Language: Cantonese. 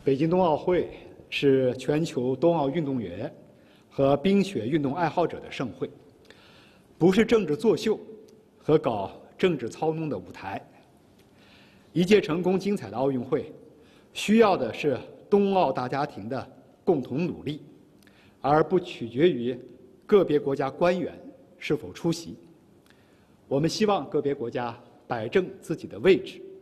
北京冬奥会是全球冬奥运动员和冰雪运动爱好者的盛会，不是政治作秀和搞政治操弄的舞台。一届成功精彩的奥运会，需要的是冬奥大家庭的共同努力，而不取决于个别国家官员是否出席。我们希望个别国家摆正自己的位置，